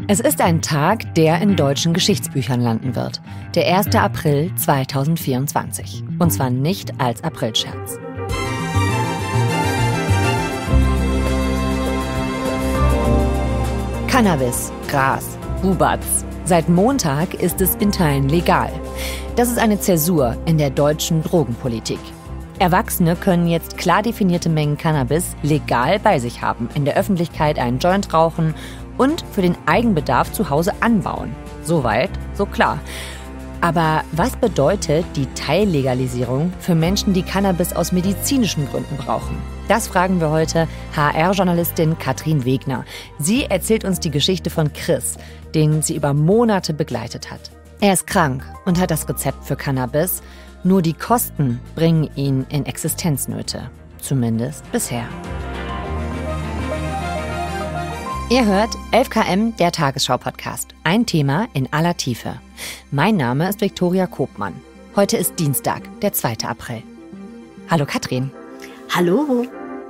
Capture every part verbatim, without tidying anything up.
Es ist ein Tag, der in deutschen Geschichtsbüchern landen wird. Der erste April zweitausendvierundzwanzig. Und zwar nicht als Aprilscherz. Cannabis, Gras, Bubatz. Seit Montag ist es in Teilen legal. Das ist eine Zäsur in der deutschen Drogenpolitik. Erwachsene können jetzt klar definierte Mengen Cannabis legal bei sich haben, in der Öffentlichkeit einen Joint rauchen und für den Eigenbedarf zu Hause anbauen. Soweit, so klar. Aber was bedeutet die Teillegalisierung für Menschen, die Cannabis aus medizinischen Gründen brauchen? Das fragen wir heute H R-Journalistin Katrin Wegner. Sie erzählt uns die Geschichte von Chris, den sie über Monate begleitet hat. Er ist krank und hat das Rezept für Cannabis. Nur die Kosten bringen ihn in Existenznöte. Zumindest bisher. Ihr hört elf Kilometer pro Stunde, der Tagesschau-Podcast. Ein Thema in aller Tiefe. Mein Name ist Viktoria Kopmann. Heute ist Dienstag, der zweite April. Hallo Katrin. Hallo.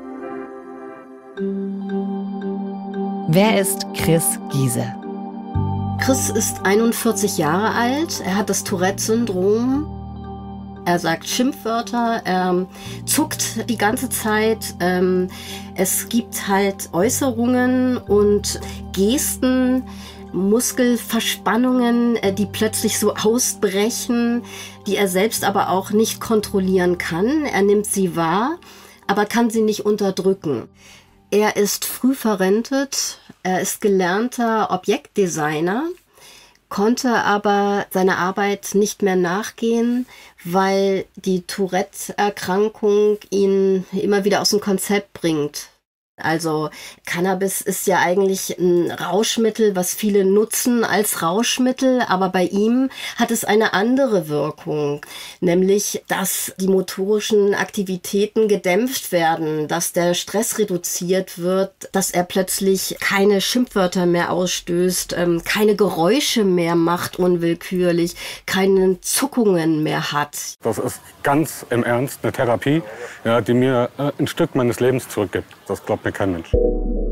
Wer ist Chris Giese? Chris ist einundvierzig Jahre alt. Er hat das Tourette-Syndrom. Er sagt Schimpfwörter, er zuckt die ganze Zeit. Es gibt halt Äußerungen und Gesten, Muskelverspannungen, die plötzlich so ausbrechen, die er selbst aber auch nicht kontrollieren kann. Er nimmt sie wahr, aber kann sie nicht unterdrücken. Er ist früh verrentet, er ist gelernter Objektdesigner, konnte aber seiner Arbeit nicht mehr nachgehen, weil die Tourette-Erkrankung ihn immer wieder aus dem Konzept bringt. Also Cannabis ist ja eigentlich ein Rauschmittel, was viele nutzen als Rauschmittel, aber bei ihm hat es eine andere Wirkung, nämlich dass die motorischen Aktivitäten gedämpft werden, dass der Stress reduziert wird, dass er plötzlich keine Schimpfwörter mehr ausstößt, keine Geräusche mehr macht unwillkürlich, keine Zuckungen mehr hat. Das ist ganz im Ernst eine Therapie, ja, die mir ein Stück meines Lebens zurückgibt. Das glaubt mir kein Mensch.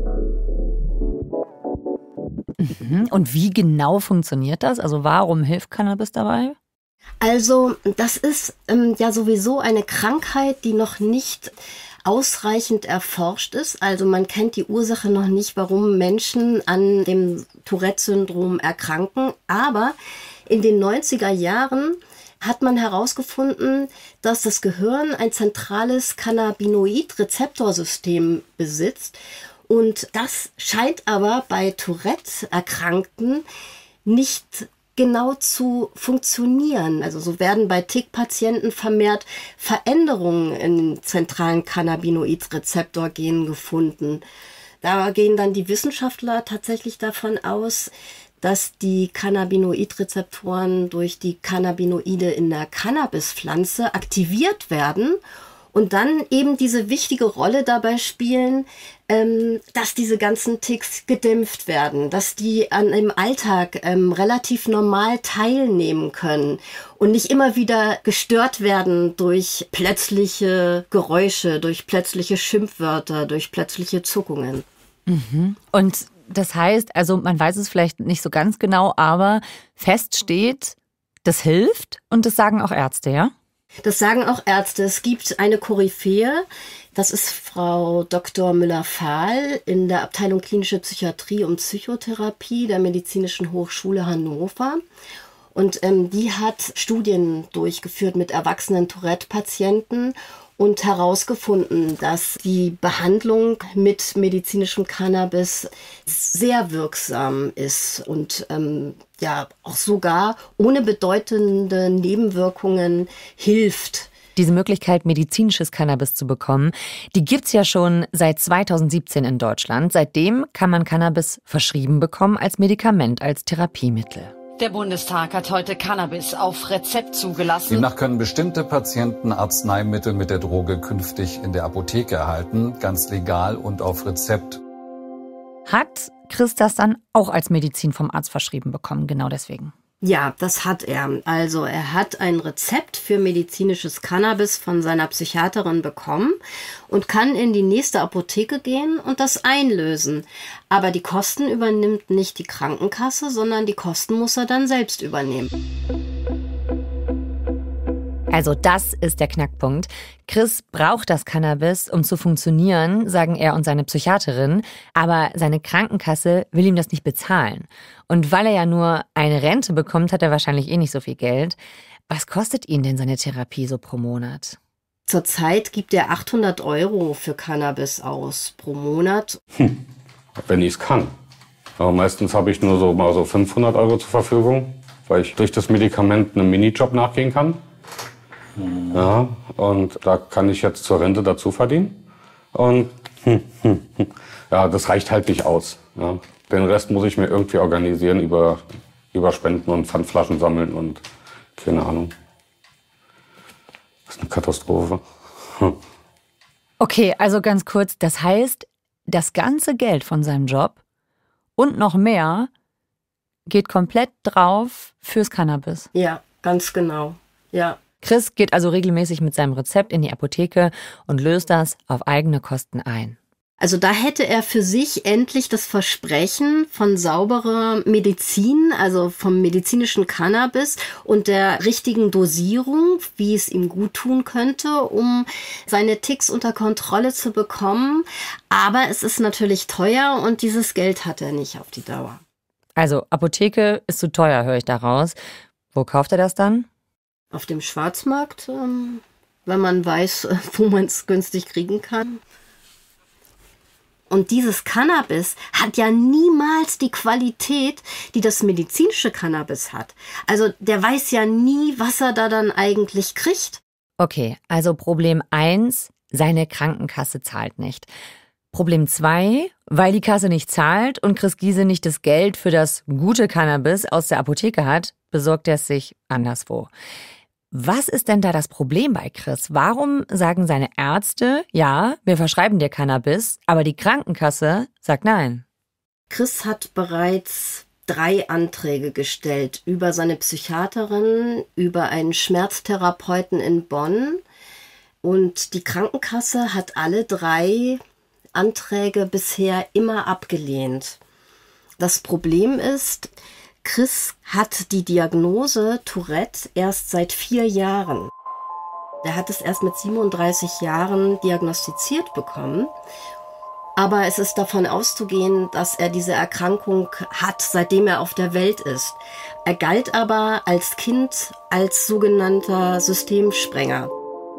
Mhm. Und wie genau funktioniert das? Also warum hilft Cannabis dabei? Also das ist ähm, ja sowieso eine Krankheit, die noch nicht ausreichend erforscht ist. Also man kennt die Ursache noch nicht, warum Menschen an dem Tourette-Syndrom erkranken. Aber in den neunziger Jahren hat man herausgefunden, dass das Gehirn ein zentrales Cannabinoid-Rezeptorsystem besitzt. Und das scheint aber bei Tourette-Erkrankten nicht genau zu funktionieren. Also so werden bei Tick-Patienten vermehrt Veränderungen in den zentralen Cannabinoid-Rezeptorgenen gefunden. Da gehen dann die Wissenschaftler tatsächlich davon aus, dass die Cannabinoid-Rezeptoren durch die Cannabinoide in der Cannabispflanze aktiviert werden und dann eben diese wichtige Rolle dabei spielen, ähm, dass diese ganzen Ticks gedämpft werden, dass die an im Alltag ähm, relativ normal teilnehmen können und nicht immer wieder gestört werden durch plötzliche Geräusche, durch plötzliche Schimpfwörter, durch plötzliche Zuckungen. Mhm. Und das heißt, also man weiß es vielleicht nicht so ganz genau, aber fest steht, das hilft und das sagen auch Ärzte, ja? Das sagen auch Ärzte. Es gibt eine Koryphäe, das ist Frau Doktor Müller-Fahl in der Abteilung Klinische Psychiatrie und Psychotherapie der Medizinischen Hochschule Hannover. Und ähm, die hat Studien durchgeführt mit erwachsenen Tourette-Patienten und herausgefunden, dass die Behandlung mit medizinischem Cannabis sehr wirksam ist und ähm, ja auch sogar ohne bedeutende Nebenwirkungen hilft. Diese Möglichkeit, medizinisches Cannabis zu bekommen, die gibt's ja schon seit zweitausendsiebzehn in Deutschland. Seitdem kann man Cannabis verschrieben bekommen als Medikament, als Therapiemittel. Der Bundestag hat heute Cannabis auf Rezept zugelassen. Demnach können bestimmte Patienten Arzneimittel mit der Droge künftig in der Apotheke erhalten, ganz legal und auf Rezept. Hat Chris das dann auch als Medizin vom Arzt verschrieben bekommen, genau deswegen? Ja, das hat er. Also er hat ein Rezept für medizinisches Cannabis von seiner Psychiaterin bekommen und kann in die nächste Apotheke gehen und das einlösen. Aber die Kosten übernimmt nicht die Krankenkasse, sondern die Kosten muss er dann selbst übernehmen. Also das ist der Knackpunkt. Chris braucht das Cannabis, um zu funktionieren, sagen er und seine Psychiaterin. Aber seine Krankenkasse will ihm das nicht bezahlen. Und weil er ja nur eine Rente bekommt, hat er wahrscheinlich eh nicht so viel Geld. Was kostet ihn denn seine Therapie so pro Monat? Zurzeit gibt er achthundert Euro für Cannabis aus pro Monat. Hm. Wenn ich es kann. Aber meistens habe ich nur so mal so fünfhundert Euro zur Verfügung, weil ich durch das Medikament einem Minijob nachgehen kann. Ja, und da kann ich jetzt zur Rente dazu verdienen. Und hm, hm, hm. ja, das reicht halt nicht aus. Ja. Den Rest muss ich mir irgendwie organisieren über, über Spenden und Pfandflaschen sammeln und keine Ahnung. Das ist eine Katastrophe. Hm. Okay, also ganz kurz, das heißt, das ganze Geld von seinem Job und noch mehr geht komplett drauf fürs Cannabis. Ja, ganz genau. Ja. Chris geht also regelmäßig mit seinem Rezept in die Apotheke und löst das auf eigene Kosten ein. Also da hätte er für sich endlich das Versprechen von sauberer Medizin, also vom medizinischen Cannabis und der richtigen Dosierung, wie es ihm gut tun könnte, um seine Ticks unter Kontrolle zu bekommen. Aber es ist natürlich teuer und dieses Geld hat er nicht auf die Dauer. Also Apotheke ist zu teuer, höre ich daraus. Wo kauft er das dann? Auf dem Schwarzmarkt, ähm, wenn man weiß, wo man es günstig kriegen kann. Und dieses Cannabis hat ja niemals die Qualität, die das medizinische Cannabis hat. Also der weiß ja nie, was er da dann eigentlich kriegt. Okay, also Problem eins, seine Krankenkasse zahlt nicht. Problem zwei, weil die Kasse nicht zahlt und Chris Giese nicht das Geld für das gute Cannabis aus der Apotheke hat, besorgt er es sich anderswo. Was ist denn da das Problem bei Chris? Warum sagen seine Ärzte, ja, wir verschreiben dir Cannabis, aber die Krankenkasse sagt nein? Chris hat bereits drei Anträge gestellt über seine Psychiaterin, über einen Schmerztherapeuten in Bonn. Und die Krankenkasse hat alle drei Anträge bisher immer abgelehnt. Das Problem ist, Chris hat die Diagnose Tourette erst seit vier Jahren. Er hat es erst mit siebenunddreißig Jahren diagnostiziert bekommen. Aber es ist davon auszugehen, dass er diese Erkrankung hat, seitdem er auf der Welt ist. Er galt aber als Kind als sogenannter Systemsprenger.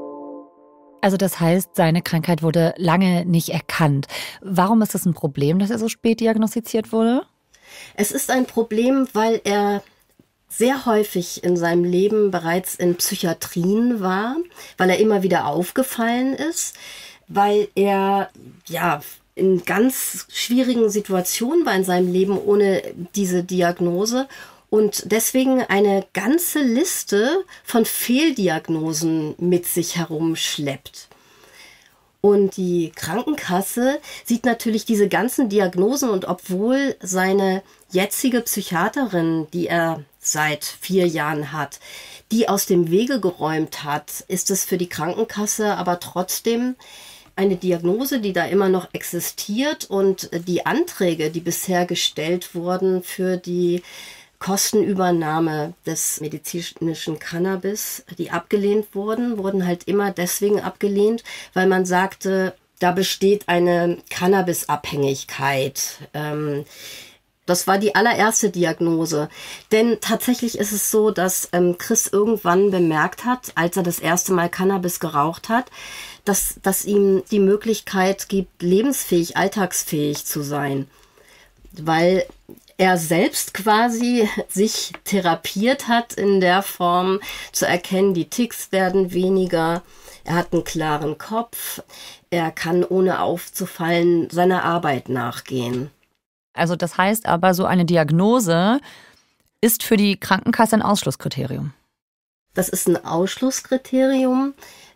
Also das heißt, seine Krankheit wurde lange nicht erkannt. Warum ist das ein Problem, dass er so spät diagnostiziert wurde? Es ist ein Problem, weil er sehr häufig in seinem Leben bereits in Psychiatrien war, weil er immer wieder aufgefallen ist, weil er ja in ganz schwierigen Situationen war in seinem Leben ohne diese Diagnose und deswegen eine ganze Liste von Fehldiagnosen mit sich herumschleppt. Und die Krankenkasse sieht natürlich diese ganzen Diagnosen und obwohl seine jetzige Psychiaterin, die er seit vier Jahren hat, die aus dem Wege geräumt hat, ist es für die Krankenkasse aber trotzdem eine Diagnose, die da immer noch existiert und die Anträge, die bisher gestellt wurden für die Kostenübernahme des medizinischen Cannabis, die abgelehnt wurden, wurden halt immer deswegen abgelehnt, weil man sagte, da besteht eine Cannabisabhängigkeit. Ähm, das war die allererste Diagnose. Denn tatsächlich ist es so, dass ähm, Chris irgendwann bemerkt hat, als er das erste Mal Cannabis geraucht hat, dass, dass ihm die Möglichkeit gibt, lebensfähig, alltagsfähig zu sein. Weil er selbst quasi sich therapiert hat in der Form zu erkennen, die Ticks werden weniger, er hat einen klaren Kopf, er kann ohne aufzufallen seiner Arbeit nachgehen. Also das heißt aber, so eine Diagnose ist für die Krankenkasse ein Ausschlusskriterium. Das ist ein Ausschlusskriterium.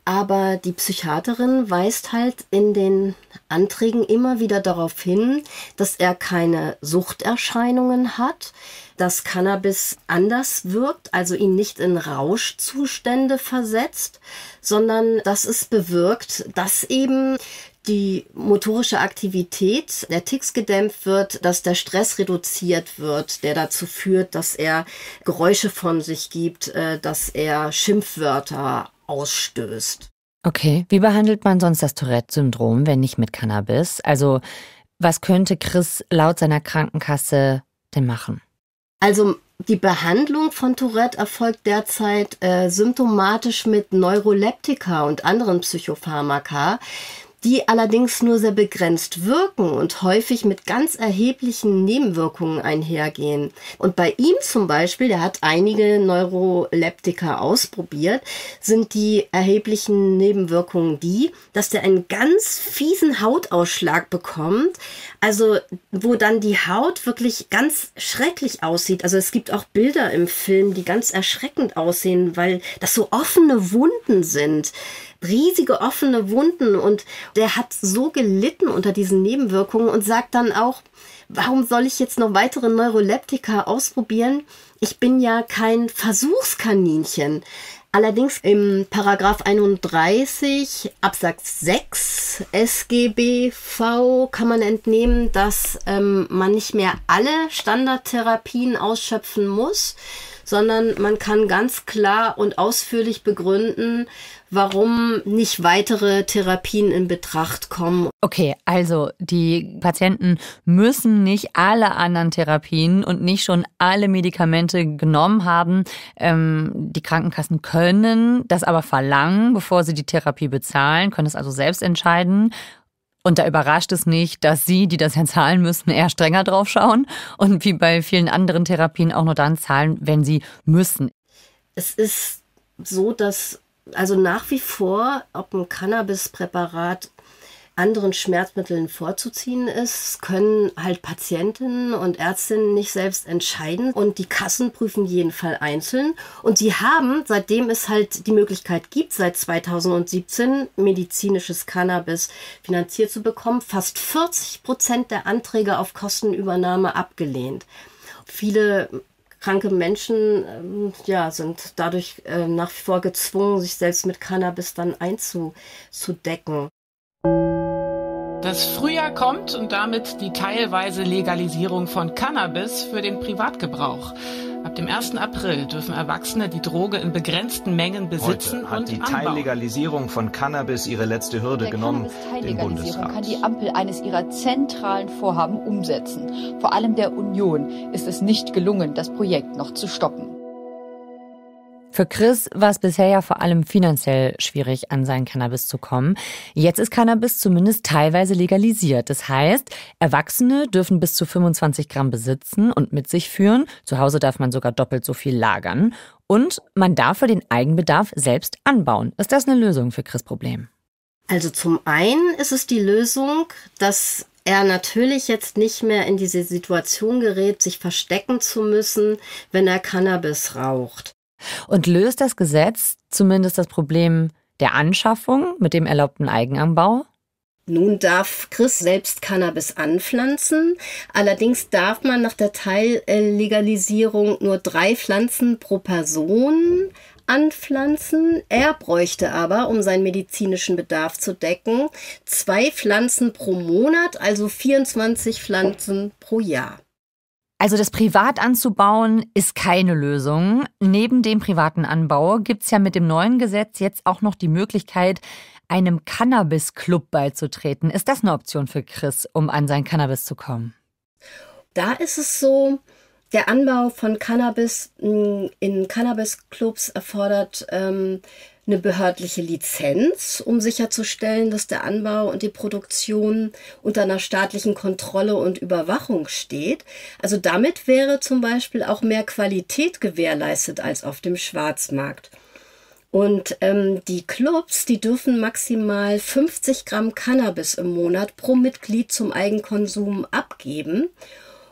Aber die Psychiaterin weist halt in den Anträgen immer wieder darauf hin, dass er keine Suchterscheinungen hat, dass Cannabis anders wirkt, also ihn nicht in Rauschzustände versetzt, sondern dass es bewirkt, dass eben die motorische Aktivität der Tics gedämpft wird, dass der Stress reduziert wird, der dazu führt, dass er Geräusche von sich gibt, dass er Schimpfwörter ausstößt. Okay, wie behandelt man sonst das Tourette-Syndrom, wenn nicht mit Cannabis? Also, was könnte Chris laut seiner Krankenkasse denn machen? Also, die Behandlung von Tourette erfolgt derzeit äh, symptomatisch mit Neuroleptika und anderen Psychopharmaka, die allerdings nur sehr begrenzt wirken und häufig mit ganz erheblichen Nebenwirkungen einhergehen. Und bei ihm zum Beispiel, der hat einige Neuroleptika ausprobiert, sind die erheblichen Nebenwirkungen die, dass der einen ganz fiesen Hautausschlag bekommt, also wo dann die Haut wirklich ganz schrecklich aussieht. Also es gibt auch Bilder im Film, die ganz erschreckend aussehen, weil das so offene Wunden sind. Riesige offene Wunden, und der hat so gelitten unter diesen Nebenwirkungen und sagt dann auch, warum soll ich jetzt noch weitere Neuroleptika ausprobieren? Ich bin ja kein Versuchskaninchen. Allerdings im Paragraph einunddreißig Absatz sechs S G B V kann man entnehmen, dass ähm, man nicht mehr alle Standardtherapien ausschöpfen muss, sondern man kann ganz klar und ausführlich begründen, warum nicht weitere Therapien in Betracht kommen. Okay, also die Patienten müssen nicht alle anderen Therapien und nicht schon alle Medikamente genommen haben. Ähm, die Krankenkassen können das aber verlangen, bevor sie die Therapie bezahlen, können es also selbst entscheiden. Und da überrascht es nicht, dass Sie, die das ja zahlen müssen, eher strenger drauf schauen und wie bei vielen anderen Therapien auch nur dann zahlen, wenn sie müssen. Es ist so, dass also nach wie vor, ob ein Cannabispräparat anderen Schmerzmitteln vorzuziehen ist, können halt Patientinnen und Ärztinnen nicht selbst entscheiden, und die Kassen prüfen jeden Fall einzeln. Und sie haben, seitdem es halt die Möglichkeit gibt, seit zweitausendsiebzehn medizinisches Cannabis finanziert zu bekommen, fast vierzig Prozent der Anträge auf Kostenübernahme abgelehnt. Viele kranke Menschen ähm, ja, sind dadurch äh, nach wie vor gezwungen, sich selbst mit Cannabis dann einzudecken. Das Frühjahr kommt und damit die teilweise Legalisierung von Cannabis für den Privatgebrauch. Ab dem ersten April dürfen Erwachsene die Droge in begrenzten Mengen besitzen Heute hat und die anbauen. Teillegalisierung von Cannabis ihre letzte Hürde Der genommen, den Cannabis-Teillegalisierung Bundesrat. kann die Ampel eines ihrer zentralen Vorhaben umsetzen. Vor allem der Union ist es nicht gelungen, das Projekt noch zu stoppen. Für Chris war es bisher ja vor allem finanziell schwierig, an sein Cannabis zu kommen. Jetzt ist Cannabis zumindest teilweise legalisiert. Das heißt, Erwachsene dürfen bis zu fünfundzwanzig Gramm besitzen und mit sich führen. Zu Hause darf man sogar doppelt so viel lagern. Und man darf für den Eigenbedarf selbst anbauen. Ist das eine Lösung für Chris' Problem? Also zum einen ist es die Lösung, dass er natürlich jetzt nicht mehr in diese Situation gerät, sich verstecken zu müssen, wenn er Cannabis raucht. Und löst das Gesetz zumindest das Problem der Anschaffung mit dem erlaubten Eigenanbau? Nun darf Chris selbst Cannabis anpflanzen. Allerdings darf man nach der Teillegalisierung nur drei Pflanzen pro Person anpflanzen. Er bräuchte aber, um seinen medizinischen Bedarf zu decken, zwei Pflanzen pro Monat, also vierundzwanzig Pflanzen pro Jahr. Also das privat anzubauen ist keine Lösung. Neben dem privaten Anbau gibt es ja mit dem neuen Gesetz jetzt auch noch die Möglichkeit, einem Cannabis-Club beizutreten. Ist das eine Option für Chris, um an sein Cannabis zu kommen? Da ist es so, der Anbau von Cannabis in Cannabis-Clubs erfordert ähm, eine behördliche Lizenz, um sicherzustellen, dass der Anbau und die Produktion unter einer staatlichen Kontrolle und Überwachung steht. Also damit wäre zum Beispiel auch mehr Qualität gewährleistet als auf dem Schwarzmarkt. Und ähm, die Clubs, die dürfen maximal fünfzig Gramm Cannabis im Monat pro Mitglied zum Eigenkonsum abgeben.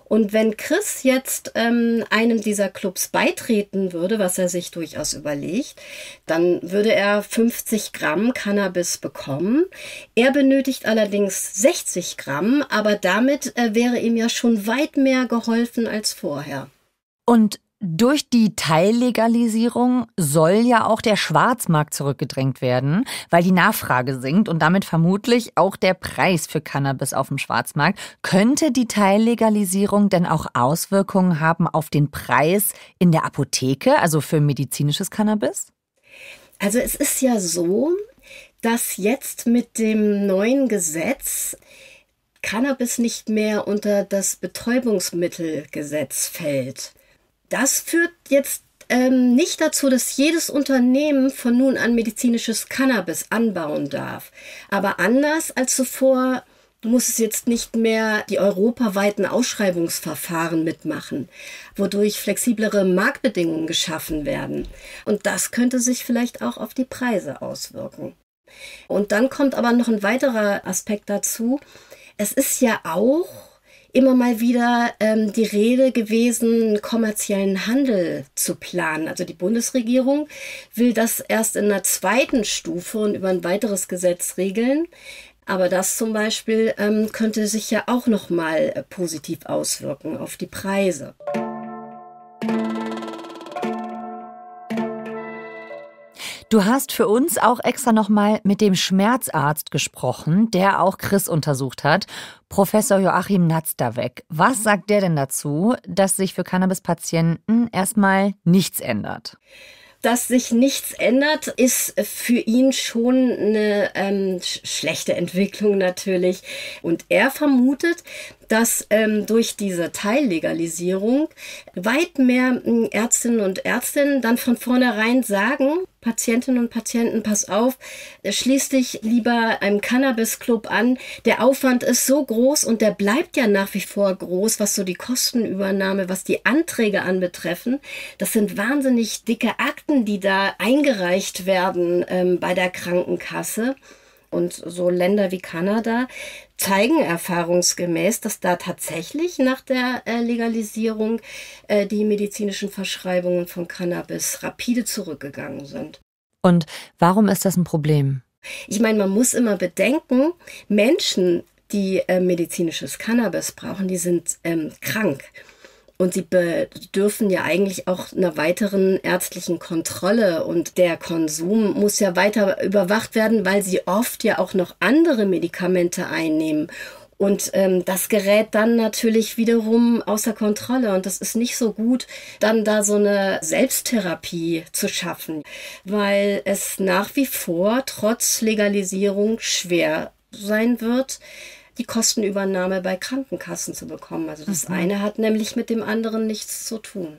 Und wenn Chris jetzt ähm, einem dieser Clubs beitreten würde, was er sich durchaus überlegt, dann würde er fünfzig Gramm Cannabis bekommen. Er benötigt allerdings sechzig Gramm, aber damit äh, wäre ihm ja schon weit mehr geholfen als vorher. Und durch die Teillegalisierung soll ja auch der Schwarzmarkt zurückgedrängt werden, weil die Nachfrage sinkt und damit vermutlich auch der Preis für Cannabis auf dem Schwarzmarkt. Könnte die Teillegalisierung denn auch Auswirkungen haben auf den Preis in der Apotheke, also für medizinisches Cannabis? Also es ist ja so, dass jetzt mit dem neuen Gesetz Cannabis nicht mehr unter das Betäubungsmittelgesetz fällt. Das führt jetzt ähm, nicht dazu, dass jedes Unternehmen von nun an medizinisches Cannabis anbauen darf. Aber anders als zuvor muss es jetzt nicht mehr die europaweiten Ausschreibungsverfahren mitmachen, wodurch flexiblere Marktbedingungen geschaffen werden. Und das könnte sich vielleicht auch auf die Preise auswirken. Und dann kommt aber noch ein weiterer Aspekt dazu. Es ist ja auch immer mal wieder ähm, die Rede gewesen, einen kommerziellen Handel zu planen. Also die Bundesregierung will das erst in einer zweiten Stufe und über ein weiteres Gesetz regeln. Aber das zum Beispiel ähm, könnte sich ja auch noch mal äh, positiv auswirken auf die Preise. Du hast für uns auch extra nochmal mit dem Schmerzarzt gesprochen, der auch Chris untersucht hat, Professor Joachim Natzderweck. Was sagt der denn dazu, dass sich für Cannabis-Patienten erstmal nichts ändert? Dass sich nichts ändert, ist für ihn schon eine ähm, schlechte Entwicklung natürlich. Und er vermutet, dass ähm, durch diese Teillegalisierung weit mehr äh, Ärztinnen und Ärzte dann von vornherein sagen, Patientinnen und Patienten, pass auf, schließ dich lieber einem Cannabis-Club an. Der Aufwand ist so groß und der bleibt ja nach wie vor groß, was so die Kostenübernahme, was die Anträge anbetreffen. Das sind wahnsinnig dicke Akten, die da eingereicht werden ähm, bei der Krankenkasse. Und so Länder wie Kanada zeigen erfahrungsgemäß, dass da tatsächlich nach der äh, Legalisierung äh, die medizinischen Verschreibungen von Cannabis rapide zurückgegangen sind. Und warum ist das ein Problem? Ich meine, man muss immer bedenken, Menschen, die äh, medizinisches Cannabis brauchen, die sind ähm, krank. Und sie bedürfen ja eigentlich auch einer weiteren ärztlichen Kontrolle. Und der Konsum muss ja weiter überwacht werden, weil sie oft ja auch noch andere Medikamente einnehmen. Und ähm, das gerät dann natürlich wiederum außer Kontrolle. Und das ist nicht so gut, dann da so eine Selbsttherapie zu schaffen, weil es nach wie vor trotz Legalisierung schwer sein wird, die Kostenübernahme bei Krankenkassen zu bekommen. Also das mhm. eine hat nämlich mit dem anderen nichts zu tun.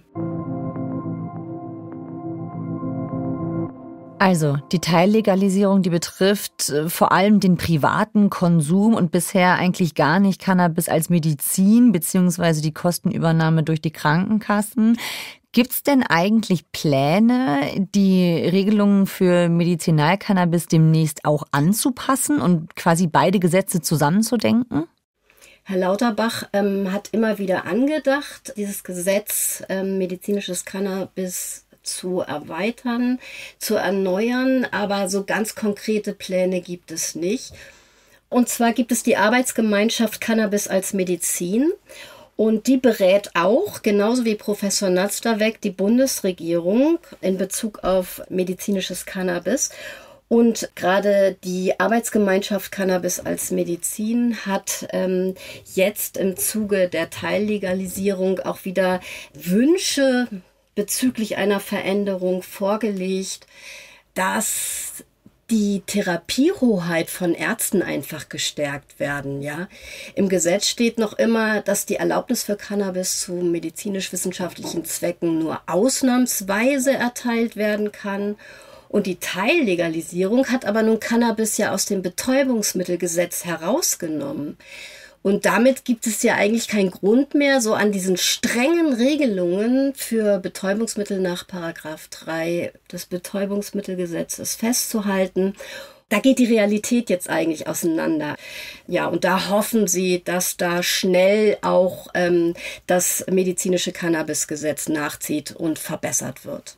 Also die Teillegalisierung, die betrifft äh, vor allem den privaten Konsum und bisher eigentlich gar nicht Cannabis als Medizin beziehungsweise die Kostenübernahme durch die Krankenkassen. Gibt es denn eigentlich Pläne, die Regelungen für Medizinalcannabis demnächst auch anzupassen und quasi beide Gesetze zusammenzudenken? Herr Lauterbach ähm, hat immer wieder angedacht, dieses Gesetz ähm, medizinisches Cannabis zu erweitern, zu erneuern, aber so ganz konkrete Pläne gibt es nicht. Und zwar gibt es die Arbeitsgemeinschaft Cannabis als Medizin. Und die berät auch, genauso wie Professor Natzderweck, die Bundesregierung in Bezug auf medizinisches Cannabis. Und gerade die Arbeitsgemeinschaft Cannabis als Medizin hat ähm, jetzt im Zuge der Teillegalisierung auch wieder Wünsche bezüglich einer Veränderung vorgelegt, dass die Therapiehoheit von Ärzten einfach gestärkt werden, ja. Im Gesetz steht noch immer, dass die Erlaubnis für Cannabis zu medizinisch-wissenschaftlichen Zwecken nur ausnahmsweise erteilt werden kann. Und die Teillegalisierung hat aber nun Cannabis ja aus dem Betäubungsmittelgesetz herausgenommen. Und damit gibt es ja eigentlich keinen Grund mehr, so an diesen strengen Regelungen für Betäubungsmittel nach Paragraph drei des Betäubungsmittelgesetzes festzuhalten. Da geht die Realität jetzt eigentlich auseinander. Ja, und da hoffen sie, dass da schnell auch ähm, das medizinische Cannabisgesetz nachzieht und verbessert wird.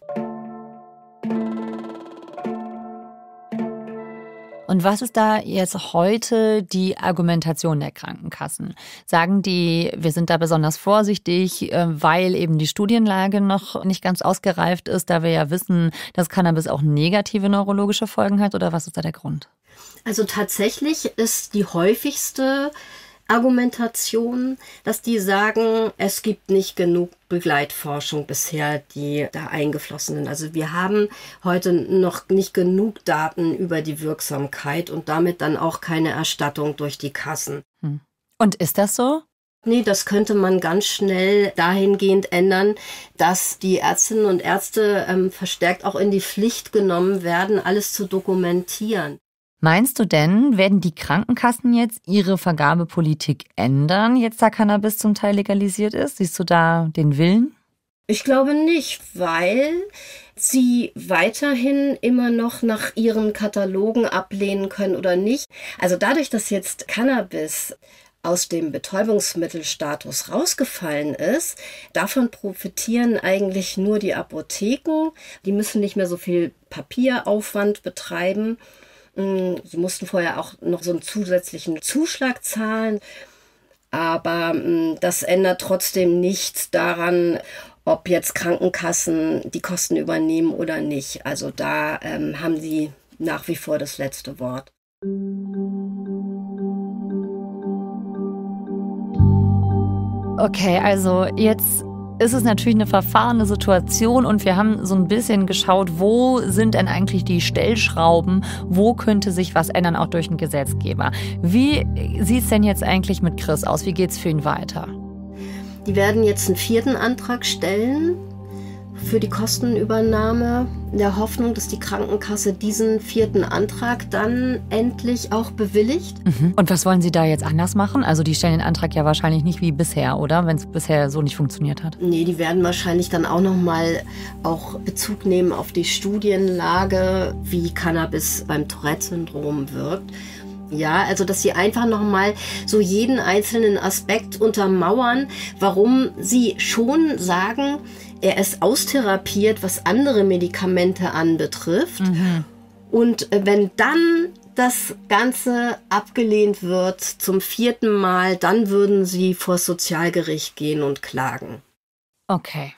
Und was ist da jetzt heute die Argumentation der Krankenkassen? Sagen die, wir sind da besonders vorsichtig, weil eben die Studienlage noch nicht ganz ausgereift ist, da wir ja wissen, dass Cannabis auch negative neurologische Folgen hat? Oder was ist da der Grund? Also tatsächlich ist die häufigste Argumentation, dass die sagen, es gibt nicht genug Begleitforschung bisher, die da eingeflossen sind. Also wir haben heute noch nicht genug Daten über die Wirksamkeit und damit dann auch keine Erstattung durch die Kassen. Hm. Und ist das so? Nee, das könnte man ganz schnell dahingehend ändern, dass die Ärztinnen und Ärzte ähm, verstärkt auch in die Pflicht genommen werden, alles zu dokumentieren. Meinst du denn, werden die Krankenkassen jetzt ihre Vergabepolitik ändern, jetzt da Cannabis zum Teil legalisiert ist? Siehst du da den Willen? Ich glaube nicht, weil sie weiterhin immer noch nach ihren Katalogen ablehnen können oder nicht. Also dadurch, dass jetzt Cannabis aus dem Betäubungsmittelstatus rausgefallen ist, davon profitieren eigentlich nur die Apotheken. Die müssen nicht mehr so viel Papieraufwand betreiben. Sie mussten vorher auch noch so einen zusätzlichen Zuschlag zahlen, aber das ändert trotzdem nichts daran, ob jetzt Krankenkassen die Kosten übernehmen oder nicht. Also da ähm, haben sie nach wie vor das letzte Wort. Okay, also jetzt ist es natürlich eine verfahrene Situation und wir haben so ein bisschen geschaut, wo sind denn eigentlich die Stellschrauben, wo könnte sich was ändern, auch durch den Gesetzgeber. Wie sieht es denn jetzt eigentlich mit Chris aus? Wie geht es für ihn weiter? Die werden jetzt einen vierten Antrag stellen für die Kostenübernahme, in der Hoffnung, dass die Krankenkasse diesen vierten Antrag dann endlich auch bewilligt. Mhm. Und was wollen Sie da jetzt anders machen? Also die stellen den Antrag ja wahrscheinlich nicht wie bisher, oder? Wenn es bisher so nicht funktioniert hat. Nee, die werden wahrscheinlich dann auch nochmal auch Bezug nehmen auf die Studienlage, wie Cannabis beim Tourette-Syndrom wirkt. Ja, also dass sie einfach nochmal so jeden einzelnen Aspekt untermauern, warum sie schon sagen, er ist austherapiert, was andere Medikamente anbetrifft. Mhm. Und wenn dann das Ganze abgelehnt wird zum vierten Mal, dann würden sie vor das Sozialgericht gehen und klagen. Okay.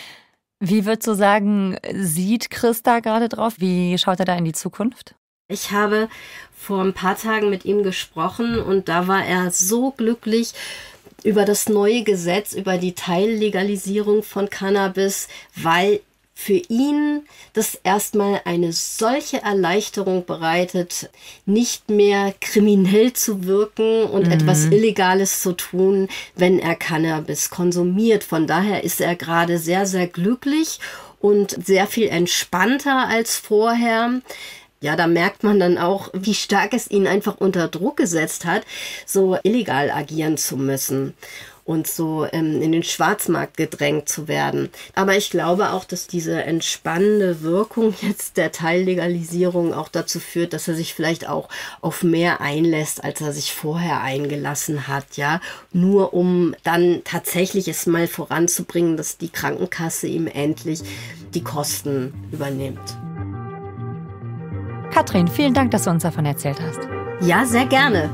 Wie würdest du sagen, sieht Chris da gerade drauf? Wie schaut er da in die Zukunft? Ich habe vor ein paar Tagen mit ihm gesprochen und da war er so glücklich über das neue Gesetz, über die Teillegalisierung von Cannabis, weil für ihn das erstmal eine solche Erleichterung bereitet, nicht mehr kriminell zu wirken und mhm. etwas Illegales zu tun, wenn er Cannabis konsumiert. Von daher ist er gerade sehr, sehr glücklich und sehr viel entspannter als vorher. Ja, da merkt man dann auch, wie stark es ihn einfach unter Druck gesetzt hat, so illegal agieren zu müssen und so ähm, in den Schwarzmarkt gedrängt zu werden. Aber ich glaube auch, dass diese entspannende Wirkung jetzt der Teillegalisierung auch dazu führt, dass er sich vielleicht auch auf mehr einlässt, als er sich vorher eingelassen hat, ja. Nur um dann tatsächlich es mal voranzubringen, dass die Krankenkasse ihm endlich die Kosten übernimmt. Katrin, vielen Dank, dass du uns davon erzählt hast. Ja, sehr gerne.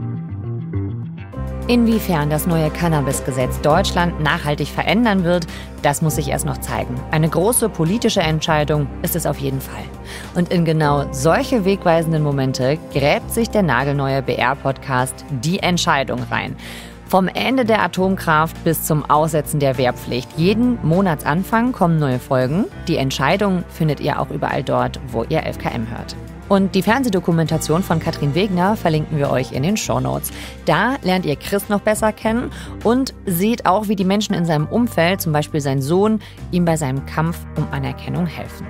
Inwiefern das neue Cannabisgesetz Deutschland nachhaltig verändern wird, das muss sich erst noch zeigen. Eine große politische Entscheidung ist es auf jeden Fall. Und in genau solche wegweisenden Momente gräbt sich der nagelneue B R-Podcast Die Entscheidung rein. Vom Ende der Atomkraft bis zum Aussetzen der Wehrpflicht. Jeden Monatsanfang kommen neue Folgen. Die Entscheidung findet ihr auch überall dort, wo ihr elf K M hört. Und die Fernsehdokumentation von Katrin Wegner verlinken wir euch in den Shownotes. Da lernt ihr Chris noch besser kennen und seht auch, wie die Menschen in seinem Umfeld, zum Beispiel sein Sohn, ihm bei seinem Kampf um Anerkennung helfen.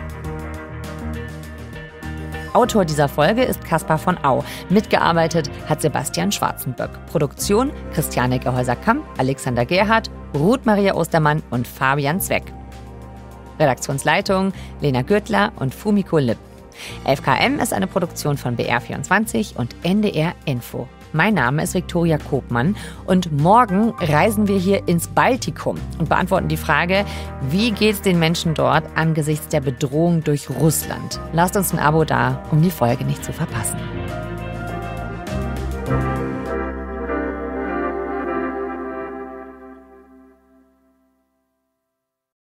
Autor dieser Folge ist Caspar von Au. Mitgearbeitet hat Sebastian Schwarzenböck. Produktion Christiane Gehäuser-Kamp, Alexander Gerhardt, Ruth Maria Ostermann und Fabian Zweck. Redaktionsleitung Lena Gürtler und Fumiko Lipp. F K M ist eine Produktion von B R vierundzwanzig und N D R Info. Mein Name ist Viktoria Kopmann und morgen reisen wir hier ins Baltikum und beantworten die Frage, wie geht's den Menschen dort angesichts der Bedrohung durch Russland? Lasst uns ein Abo da, um die Folge nicht zu verpassen.